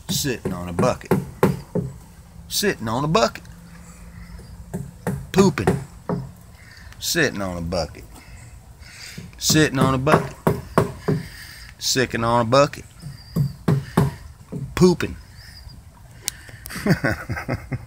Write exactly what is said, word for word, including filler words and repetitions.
Sitting on a bucket. Sitting on a bucket. Pooping. Sitting on a bucket. Sitting on a bucket. Sicking on a bucket. Pooping.